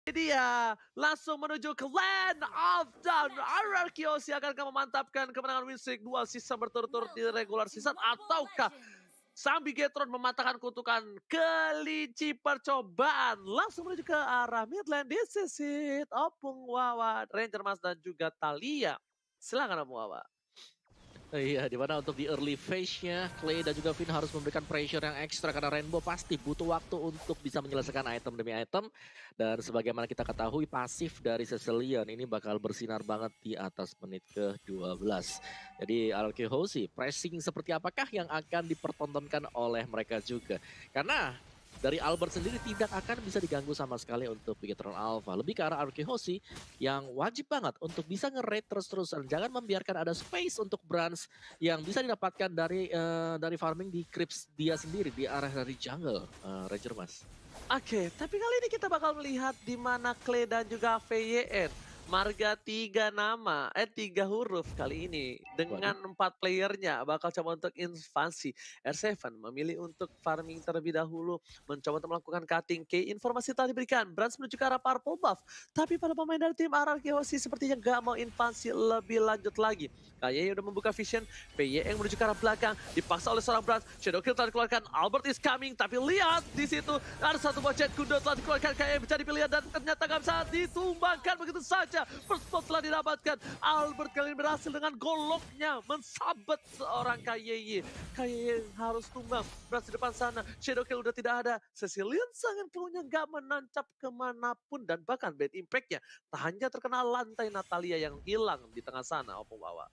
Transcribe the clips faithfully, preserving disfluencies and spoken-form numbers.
Dia langsung menuju ke land of down. R R Q akan memantapkan kemenangan win streak dua season berturut-turut di regular season, ataukah sang Bigetron mematahkan kutukan kelinci percobaan langsung menuju ke arah mid lane. This is it. Opung Wawa, Ranger Mas dan juga Thalia. Silakan Opung Wawa. Iya, dimana untuk di early phase-nya, Clay dan juga Finn harus memberikan pressure yang ekstra karena Rainbow pasti butuh waktu untuk bisa menyelesaikan item demi item. Dan sebagaimana kita ketahui, pasif dari Cecilion ini bakal bersinar banget di atas menit ke dua belas. Jadi R R Q Hoshi, pressing seperti apakah yang akan dipertontonkan oleh mereka juga? Karena dari Albert sendiri tidak akan bisa diganggu sama sekali untuk Bigetron Alpha. Lebih ke arah R R Q Hoshi yang wajib banget untuk bisa nge-raid terus-terusan. Jangan membiarkan ada space untuk Brans yang bisa didapatkan dari uh, dari farming di creeps dia sendiri di arah dari jungle, uh, Ranger Mas. Oke, okay, tapi kali ini kita bakal melihat di mana Clay dan juga V Y N. Marga tiga nama, eh tiga huruf kali ini. Dengan Waduh. empat playernya bakal coba untuk invasi. R tujuh memilih untuk farming terlebih dahulu. Mencoba untuk melakukan cutting K. Informasi telah diberikan. Brans menuju ke arah purple buff. Tapi para pemain dari tim R R Q Hoshi sepertinya gak mau invasi lebih lanjut lagi. Kayaknya udah membuka vision. V Y N menuju ke arah belakang. Dipaksa oleh seorang Brans. Shadow Kill telah dikeluarkan. Albert is coming. Tapi lihat di situ ada satu buah jet kuda telah dikeluarkan. Kayaknya bisa dipilih dan ternyata gak bisa ditumbangkan begitu saja. First spot telah didapatkan. Albert kali ini berhasil dengan goloknya mensabet seorang K Y Y. K Y Y harus tumbang. Brans di depan sana. Shadow Kill udah tidak ada. Cecilion sangat punya gak menancap kemanapun. Dan bahkan bad impact-nya tak hanya terkena lantai Natalia yang hilang di tengah sana. Opung Wawa.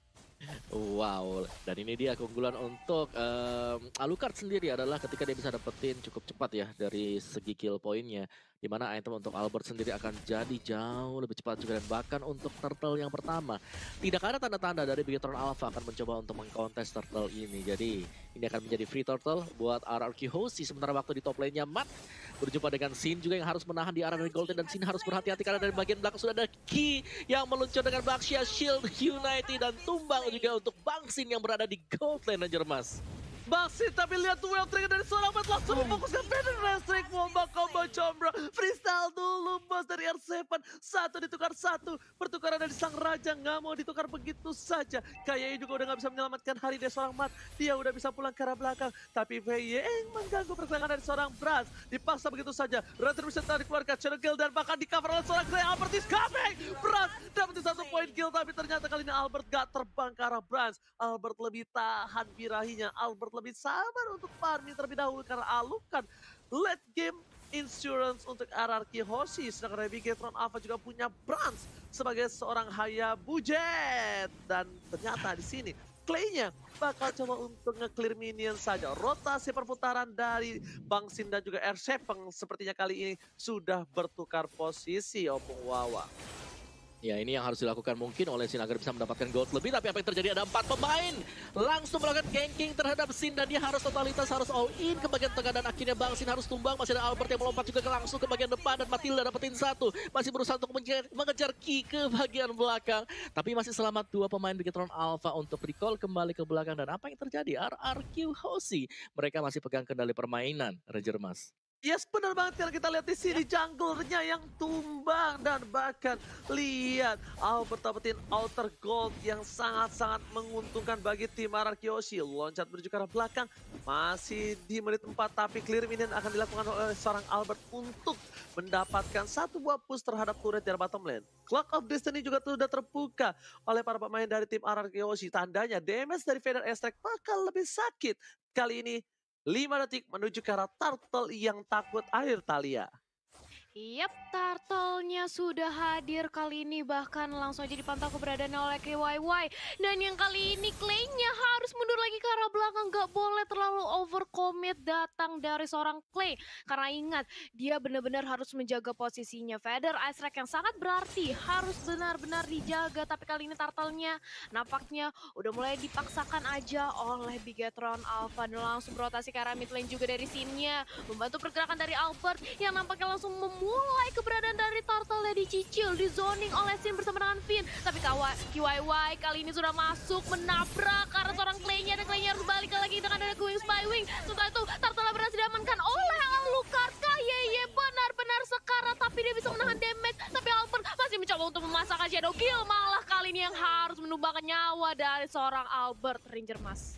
Wow, dan ini dia keunggulan untuk um, Alucard sendiri adalah ketika dia bisa dapetin cukup cepat ya dari segi kill poinnya. Dimana item untuk Albert sendiri akan jadi jauh lebih cepat juga. Dan bahkan untuk turtle yang pertama, tidak ada tanda-tanda dari Bigetron Alpha akan mencoba untuk mengkontes turtle ini. Jadi ini akan menjadi free turtle buat R R Q Hoshi. Sementara waktu di top lane-nya Matt berjumpa dengan Sin juga yang harus menahan di arah dari Golden. Dan Sin harus berhati-hati karena dari bagian belakang sudah ada Ki yang meluncur dengan Baxia Shield United dan tumbang juga untuk Bang Sin yang berada di gold lane Ranger Mas. Bang Sin, tapi lihat duel trigger dari seorang Matt langsung memfokuskan Venom Restrict. Womba combo combro. Freestyle dulu bos dari R tujuh. Satu ditukar satu. Pertukaran dari sang raja nggak mau ditukar begitu saja. Kayaknya juga udah nggak bisa menyelamatkan hari dari seorang Matt. Dia udah bisa pulang ke arah belakang. Tapi V Y N mengganggu pergerakan dari seorang Brans. Dipaksa begitu saja. Retribution telah dikeluarkan. Shadow Kill dan bahkan di cover oleh seorang Grey. Albert is coming. Brans dapat satu poin kill. Tapi ternyata kali ini Albert gak terbang ke arah Brans. Albert lebih tahan birahinya. Albert lebih sabar untuk farming terlebih dahulu karena Alucard late game insurance untuk R R Q Hoshi. Sedangkan Bigetron Alpha juga punya Brans sebagai seorang Hayabujet. Dan ternyata di sini Clay-nya bakal coba untuk nge-clear minion saja. Rotasi perputaran dari Bang Sin dan juga R tujuh sepertinya kali ini sudah bertukar posisi Opung Wawa. Ya ini yang harus dilakukan mungkin oleh Sin agar bisa mendapatkan gold lebih. Tapi apa yang terjadi, ada empat pemain langsung melakukan ganking terhadap Sin. Dan dia harus totalitas, harus all in ke bagian tengah. Dan akhirnya Bang Sin harus tumbang. Masih ada Albert yang melompat juga ke langsung ke bagian depan. Dan Matilda dapetin satu. Masih berusaha untuk mengejar, mengejar Ki ke bagian belakang. Tapi masih selamat dua pemain Bigetron Alpha untuk recall kembali ke belakang. Dan apa yang terjadi? R R Q Hoshi mereka masih pegang kendali permainan, Ranger Mas. Yes, benar banget kalau kita lihat di sini junglernya yang tumbang. Dan bahkan lihat Albert dapetin outer gold yang sangat-sangat menguntungkan bagi tim R R Q Hoshi. Loncat menuju ke arah belakang masih di menit empat, tapi clear minion akan dilakukan oleh seorang Albert untuk mendapatkan satu buah push terhadap turret dari bottom lane. Clock of Destiny juga sudah terbuka oleh para pemain dari tim R R Q Hoshi. Tandanya damage dari Vader Airstrike bakal lebih sakit kali ini. lima detik menuju ke arah turtle yang takut air, Thalia. Yap, turtle-nya sudah hadir kali ini, bahkan langsung aja dipantau keberadaannya oleh K Y Y. Dan yang kali ini Clay-nya harus mundur lagi ke arah belakang, gak boleh terlalu overcommit datang dari seorang Clay. Karena ingat, dia benar-benar harus menjaga posisinya. Vader Ice Strike yang sangat berarti harus benar-benar dijaga. Tapi kali ini turtle-nya nampaknya udah mulai dipaksakan aja oleh Bigetron Alpha. Dan langsung berotasi ke arah mid lane juga dari scene-nya. Membantu pergerakan dari Albert yang nampaknya langsung memulai mulai keberadaan dari turtle dicicil, di zoning oleh Sin bersama dengan Finn. Tapi K Y Y kali ini sudah masuk menabrak karena seorang Clay-nya, dan Clay-nya harus balik lagi dengan ada Going Spywing. Setelah itu turtle berhasil diamankan oleh Alucard. K Y Y benar-benar sekarat, tapi tapi dia bisa menahan damage. Tapi Albert masih mencoba untuk memasakkan Shadow Kill. Malah kali ini yang harus menumbangkan nyawa dari seorang Albert, Ranger Mas.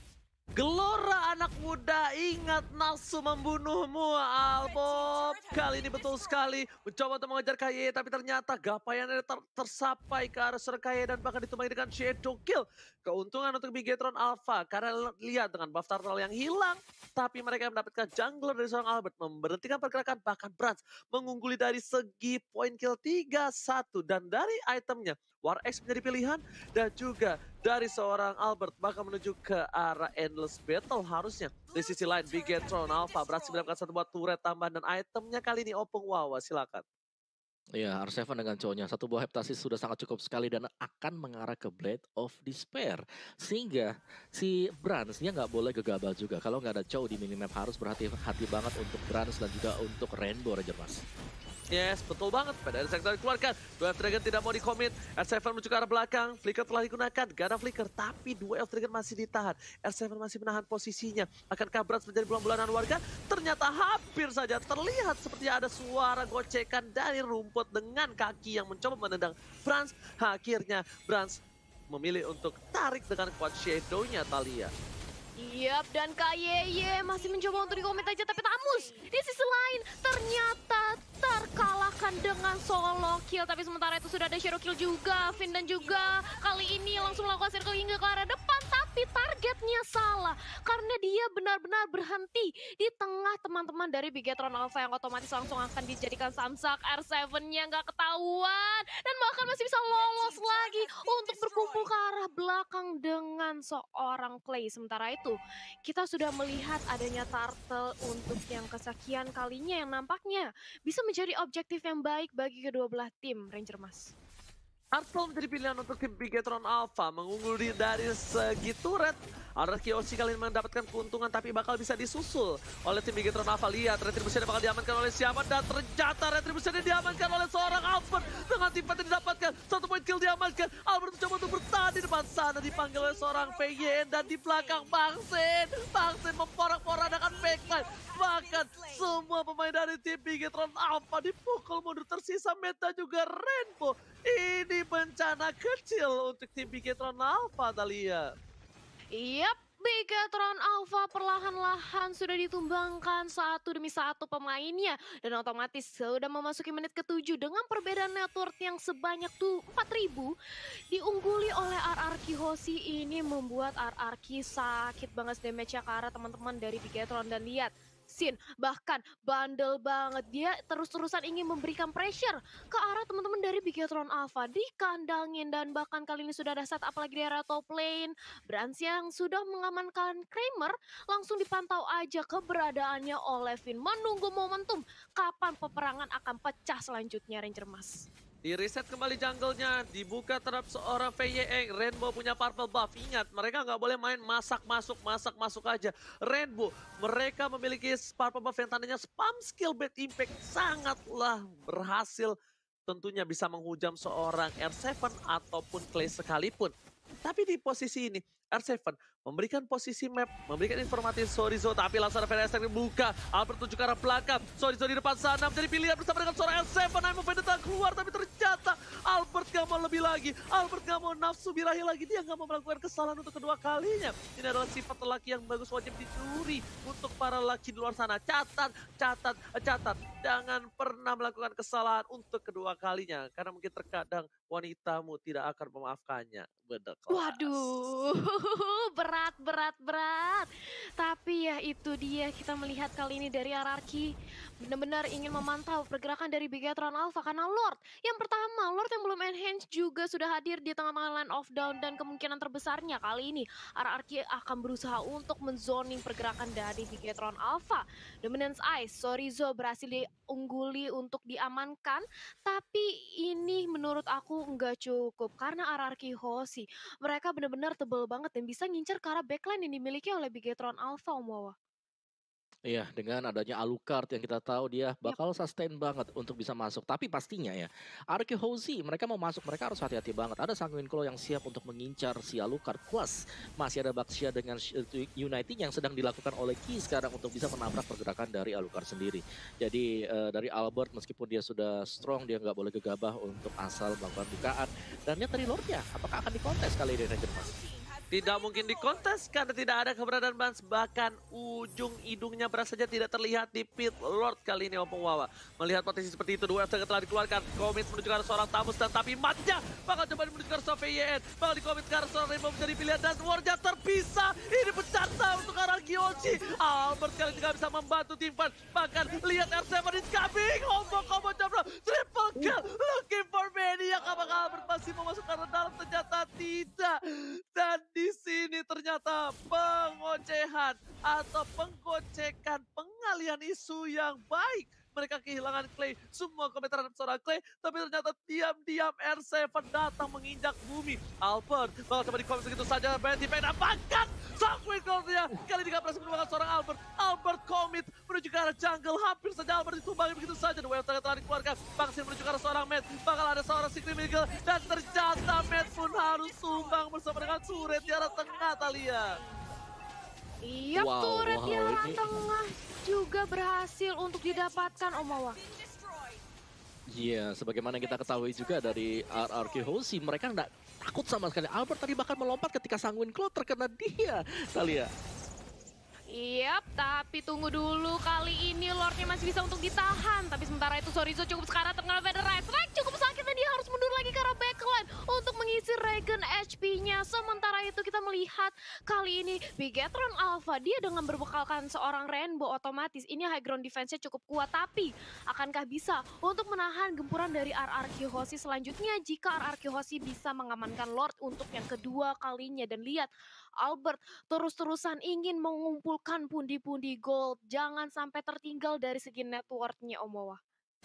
Gelora anak muda, ingat nafsu membunuhmu, Albob. Kali ini betul sekali mencoba untuk mengejar K Y, tapi ternyata gapaiannya ter tersapai ke arah seorang K Y dan bahkan ditumpangi dengan Shadow Kill. Keuntungan untuk Bigetron Alpha karena lihat dengan buff turtle yang hilang, tapi mereka mendapatkan jungler dari seorang Albert, memberhentikan pergerakan, bahkan Brans mengungguli dari segi point kill tiga satu dan dari itemnya War X menjadi pilihan dan juga dari seorang Albert bahkan menuju ke arah Endless Battle harusnya. Di sisi lain Bigetron Alpha berhasil mendapatkan satu buah turret tambahan dan itemnya kali ini Opung Wawa, silakan. Iya, R tujuh dengan cowoknya. Satu buah heptasis sudah sangat cukup sekali dan akan mengarah ke Blade of Despair. Sehingga si Brans dia nggak boleh gegabah juga. Kalau nggak ada cow di minimap harus berhati-hati banget untuk Brans dan juga untuk Rainbow Ranger Mas. Yes, betul banget. Pada dari sektor dikeluarkan. Dua Elf Dragon tidak mau dikomit. R tujuh menuju ke arah belakang. Flicker telah digunakan. Gak ada flicker. Tapi dua Elf Dragon masih ditahan. R tujuh masih menahan posisinya. Akankah Brans menjadi bulan-bulanan warga? Ternyata hampir saja terlihat seperti ada suara gocekan dari rumput dengan kaki yang mencoba menendang Brans. Akhirnya Brans memilih untuk tarik dengan kuat shadow-nya Thalia. Yap, dan K Y Y masih mencoba untuk dikomit aja, tapi Tamus di sisi lain ternyata terkalahkan dengan solo kill. Tapi sementara itu sudah ada shadow kill juga. Finn dan juga kali ini langsung melakukan circle hingga ke arah depan, tapi targetnya salah. Karena dia benar-benar berhenti di tengah teman-teman dari Bigetron Alpha yang otomatis langsung akan dijadikan samsak. R tujuh-nya nggak ketahuan dan bahkan masih bisa lolos lagi untuk berkumpul ke arah belakang dengan seorang Clay. Sementara itu kita sudah melihat adanya turtle untuk yang kesekian kalinya yang nampaknya bisa menjadi objektif yang baik bagi kedua belah tim, Ranger Mas. Turtle menjadi pilihan untuk tim Bigetron Alpha, mengungguli dari segi turret. Araki O C kali ini mendapatkan keuntungan tapi bakal bisa disusul oleh tim Bigetron Alpha. Lihat, Retribution bakal diamankan oleh siapa dan ternyata Retribution diamankan oleh seorang Albert. Dengan tipe yang didapatkan, satu point kill diamankan. Albert mencoba untuk bertahan di depan sana, dipanggil oleh seorang P Y N dan di belakang Bangsen. Bangsen memporak-porandakan backline. Bahkan semua pemain dari tim Bigetron Alpha dipukul mundur, tersisa Meta juga Rainbow. Ini bencana kecil untuk tim Bigetron Alpha, Thalia. Yap, Bigetron Alpha perlahan-lahan sudah ditumbangkan satu demi satu pemainnya. Dan otomatis sudah memasuki menit ketujuh dengan perbedaan network yang sebanyak tuh empat ribu. Diungguli oleh R R Q Hoshi, ini membuat R R Q sakit banget damage-nya ke arah teman-teman dari Bigetron. Dan lihat, Sin bahkan bandel banget, dia terus-terusan ingin memberikan pressure ke arah teman-teman dari Bigetron Alpha, dikandangin dan bahkan kali ini sudah ada set apalagi di area top lane. Brans yang sudah mengamankan Kramer langsung dipantau aja keberadaannya oleh Finn, menunggu momentum kapan peperangan akan pecah selanjutnya, Ranger Mas. Di reset kembali jungle-nya, dibuka terhadap seorang V Y E. Rainbow punya purple buff. Ingat, mereka nggak boleh main masak masuk, masak masuk aja. Rainbow, mereka memiliki purple buff yang tandanya spam skill bad impact. Sangatlah berhasil tentunya bisa menghujam seorang R tujuh ataupun Clay sekalipun. Tapi di posisi ini, R tujuh memberikan posisi map, memberikan informasi Sorizo, tapi langsung ada Fenester dibuka. Albert tuju ke arah belakang, Sorizo di depan sana menjadi pilihan bersama dengan seorang R tujuh. Naim Vendetta keluar, tapi ternyata Albert gak mau lebih lagi. Albert gak mau nafsu birahi lagi, dia gak mau melakukan kesalahan untuk kedua kalinya. Ini adalah sifat lelaki yang bagus, wajib dicuri untuk para lelaki di luar sana. Catat, catat, catat. Jangan pernah melakukan kesalahan untuk kedua kalinya, karena mungkin terkadang wanitamu tidak akan memaafkannya. Bener kelas. Waduh, berat, berat, berat. Tapi ya itu dia, kita melihat kali ini dari R R Q benar-benar ingin memantau pergerakan dari Bigetron Alpha. Karena Lord yang pertama, Lord yang belum enhance juga sudah hadir di tengah-tengah line of down. Dan kemungkinan terbesarnya kali ini R R Q akan berusaha untuk menzoning pergerakan dari Bigetron Alpha. Dominance Ice, Sorizo berhasil diungguli untuk diamankan. Tapi ini menurut aku nggak cukup karena R R Q Hoshi mereka benar-benar tebel banget dan bisa ngincer ke arah backline yang dimiliki oleh Bigetron Alpha, Om Wawa. Iya, dengan adanya Alucard yang kita tahu dia bakal sustain banget untuk bisa masuk. Tapi pastinya ya, Arky Hoshi mereka mau masuk, mereka harus hati-hati banget. Ada Sanguine Claw yang siap untuk mengincar si Alucard. Plus, masih ada Baxia dengan Sh- United yang sedang dilakukan oleh Ki sekarang untuk bisa menabrak pergerakan dari Alucard sendiri. Jadi eh, dari Albert meskipun dia sudah strong, dia nggak boleh gegabah untuk asal melakukan bukaan. Dan lihat dari Lordnya, apakah akan dikontes kali ini Ranger Mas? Tidak mungkin dikontes karena tidak ada keberadaan Bans. Bahkan ujung hidungnya beras saja tidak terlihat di pit Lord kali ini Opung Wawa. Melihat potensi seperti itu, dua F telah dikeluarkan. Komit menuju ke arah seorang Tamus dan tapi matnya bakal coba menuju ke arah seorang V Y N. Bakal dikomit ke arah seorang Rainbow menjadi pilihan dan Warnya terpisah. Ini pecata untuk arah Gyoji. Albert kali ini gak bisa membantu tim fight. Bahkan lihat R tujuh is coming. Combo-combo Jambro. Triple kill. Looking for Maniac. Apakah Albert masih mau masuk ke arah dalam? Ternyata tidak. Dan di sini ternyata pengocehan atau penggocekan pengalihan isu yang baik. Mereka kehilangan Clay, semua komentar terhadap seorang Clay, tapi ternyata diam-diam R tujuh datang menginjak bumi. Albert bakal coba di-comment begitu saja, Betty Pena bahkan Sanguine Claw-nya kali ini gak berhasil menemukan seorang Albert. Albert commit menuju ke arah jungle, hampir saja Albert ditumbangi begitu saja. The Wave telah dikeluarkan, Bangsin menuju ke arah seorang Matt, bakal ada seorang Secret Miguel, dan ternyata Matt pun harus tumbang bersama dengan turret di arah tengah Thalia. Iya, Wow, turret wow, di arah ini- tengah juga berhasil untuk didapatkan Omawa. Iya, sebagaimana kita ketahui juga dari R R Q Hoshi, mereka nggak takut sama sekali. Albert tadi bahkan melompat ketika Sanguine Claw terkena dia, Thalia. Yap, tapi tunggu dulu, kali ini Lordnya masih bisa untuk ditahan. Tapi sementara itu Sorizo cukup sekarang terkena Federite Strike, cukup sakit dan dia harus mundur lagi ke arah backline untuk mengisi regen H P-nya. Sementara itu kita melihat kali ini Bigetron Alpha, dia dengan berbekalkan seorang Rainbow otomatis. Ini high ground defense-nya cukup kuat, tapi akankah bisa untuk menahan gempuran dari R R Q Hoshi selanjutnya jika R R Q Hoshi bisa mengamankan Lord untuk yang kedua kalinya. Dan lihat, Albert terus-terusan ingin mengumpulkan pundi-pundi gold. Jangan sampai tertinggal dari segi network-nya Omawa.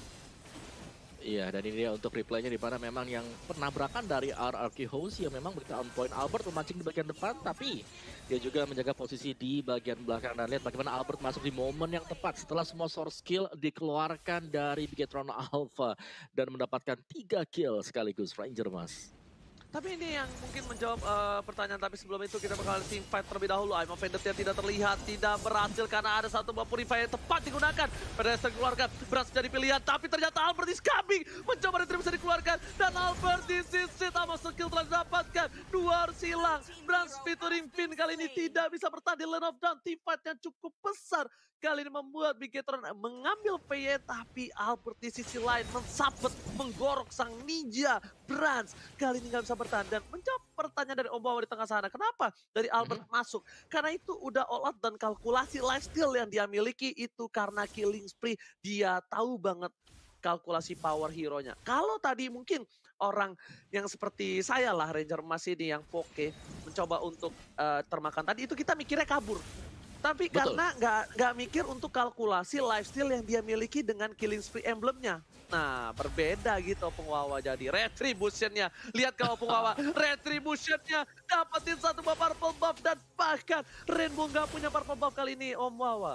Iya, dan ini dia untuk replaynya di mana memang yang penabrakan dari R R Q Hoshi yang memang berita on point. Albert memancing di bagian depan, tapi dia juga menjaga posisi di bagian belakang. Dan lihat bagaimana Albert masuk di momen yang tepat setelah semua source skill dikeluarkan dari Bigetron Alpha dan mendapatkan tiga kill sekaligus Ranger Mas. Tapi ini yang mungkin menjawab eh, pertanyaan, tapi sebelum itu kita bakal team fight terlebih dahulu. I'm offended yang tidak terlihat, tidak berhasil karena ada satu buah purifier yang tepat digunakan. Pedestrian dikeluarkan, berhasil jadi pilihan, tapi ternyata Albert is coming. Mencoba retrieve bisa dikeluarkan, dan Albert di sisi sama skill telah didapatkan. Dua harus hilang, Brans featuring Finn kali ini tidak bisa bertahan di lane of down. Team fight yang cukup besar kali ini membuat Bigetron mengambil P Y, tapi Albert di sisi lain mensabet, menggorok sang ninja Brans. Kali ini nggak bisa bertahan dan menjawab pertanyaan dari Om Bawa di tengah sana. Kenapa dari Albert mm-hmm. masuk? Karena itu udah all out dan kalkulasi lifesteal yang dia miliki itu karena killing spree. Dia tahu banget kalkulasi power hero-nya. Kalau tadi mungkin orang yang seperti saya lah, Ranger Mas ini yang poke, mencoba untuk uh, termakan tadi, itu kita mikirnya kabur. Tapi betul, karena nggak nggak mikir untuk kalkulasi lifesteal yang dia miliki dengan killing spree emblemnya. Nah, berbeda gitu Opung Wawa jadi retribution-nya. Lihat kalau Opung Wawa, retribution-nya dapetin satu buah purple buff dan bahkan Rainbow nggak punya purple buff kali ini Om Wawa.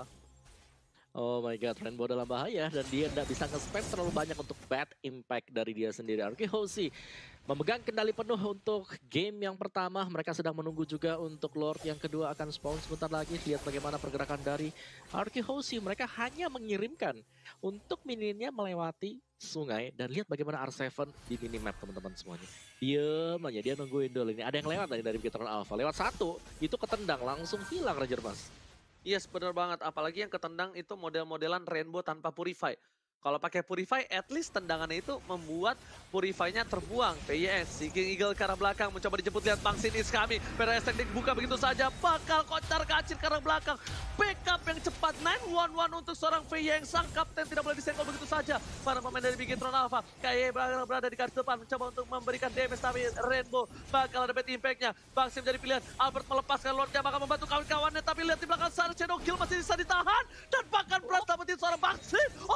Oh my god, Rainbow dalam bahaya dan dia tidak bisa nge-spam terlalu banyak untuk bad impact dari dia sendiri. R Q Hoshi memegang kendali penuh untuk game yang pertama. Mereka sedang menunggu juga untuk Lord yang kedua akan spawn sebentar lagi. Lihat bagaimana pergerakan dari R Q Hoshi. Mereka hanya mengirimkan untuk minionnya melewati sungai. Dan lihat bagaimana R tujuh di minimap teman-teman semuanya. Diam aja, dia nungguin dulu ini. Ada yang lewat tadi dari Bigetron Alpha. Lewat satu, itu ketendang, langsung hilang Ranger Mas. Yes, benar banget. Apalagi yang ketendang itu model-modelan Rainbow tanpa Purify. Kalau pakai Purify, at least tendangannya itu membuat Purify-nya terbuang. P Y S, Seeking Eagle ke arah belakang, mencoba dijemput, lihat Bangsin is kami. P R S teknik buka begitu saja, bakal kocar kacir ke arah belakang. Backup yang cepat, sembilan satu satu untuk seorang V Y yang sang kapten tidak boleh disenggol begitu saja. Para pemain dari Bigetron Alpha, K Y berada, berada di garis depan, mencoba untuk memberikan damage, tapi Rainbow bakal ada bad impact-nya. Bangsin menjadi pilihan, Albert melepaskan Lordnya, bakal membantu kawan-kawannya, tapi lihat di belakang sana, Shadow Kill masih bisa ditahan. Dan bahkan Brans dapetin seorang Bangsin. Oh no!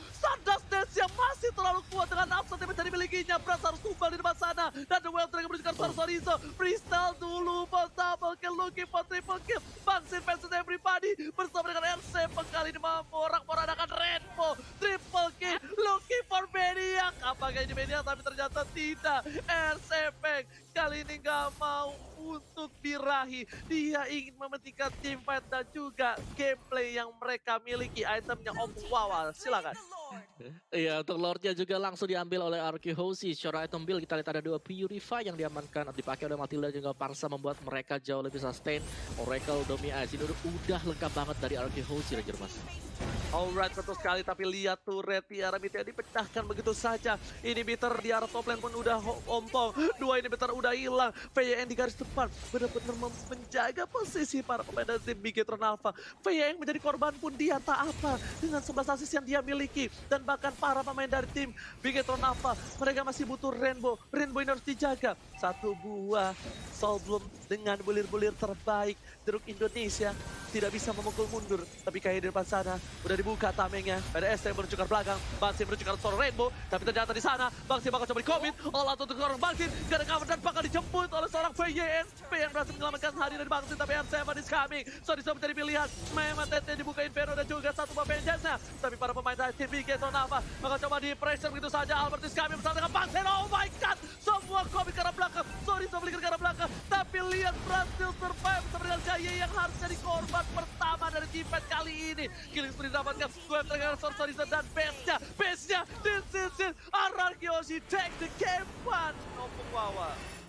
Stardust Dance yang masih terlalu kuat dengan upset yang bisa dimilikinya. Bras harus tumbal di depan sana. Dan The Wild Dragon menunjukkan Sor Sorizo. Freestyle dulu, bos double kill, looking for triple kill. Bangsin versus everybody. Bersama dengan R seven kali ini mampu orang meradakan Rainbow. Triple kill, looking for Maniac. Apakah ini Maniac? Tapi ternyata tidak. R seven kali ini nggak mau untuk dirahi. Dia ingin mementingkan team fight dan juga gameplay yang mereka miliki. Itemnya Om Wawa, silakan. Iya, untuk Lordnya juga langsung diambil oleh Arkehosi. Secara item build kita lihat ada dua Purify yang diamankan, dipakai oleh Matilda dan juga Parsa, membuat mereka jauh lebih sustain. Oracle, Domi, Ice ini udah, udah lengkap banget dari Arkehosi, Ranger Mas. Alright, betul sekali, tapi lihat turret Tiara Mita dipecahkan begitu saja. Inhibitor di arah top lane pun udah ompong. Dua inhibitor udah hilang. V Y N di garis depan benar-benar menjaga posisi para pemain dari tim Bigetron Alpha. V Y N menjadi korban pun dia tak apa dengan sebelas assist yang dia miliki. Dan bahkan para pemain dari tim Bigetron Alpha, mereka masih butuh Rainbow. Rainbow ini harus dijaga. Satu buah Soul Bloom dengan bulir-bulir terbaik Jeruk Indonesia tidak bisa memukul mundur. Tapi kayak di depan sana udah dibuka tamengnya. P D S yang menuju ke belakang. Bangsin menuju ke seorang Rainbow. Tapi ternyata di sana Bangsin bakal coba di-commit. All out untuk seorang Bangsin. Gak ada cover dan bakal dijemput oleh seorang V Y N. V Y N berhasil menyelamatkan hari dari Bangsin. Tapi R seven is coming. So bisa menjadi pilihan. Memang T T dibuka Inferno dan juga satu buah vengeance-nya. Tapi para pemain dari tim Bigetron Alpha bakal coba di-pressure begitu saja. Albert is coming bersama dengan Bangsin. Oh my god. Semua commit ke arah belakang. Sorry, so beli ke arah belakang. Tapi lihat berhasil survive bersama dengan Jaya yang harus jadi korban pertama dari team fight kali ini. Killing spree dapatkan Web Dragon, Sorcerer dan base-nya. Base-nya, this is it. Ararkyoshi take the game one. Nompung Wawa.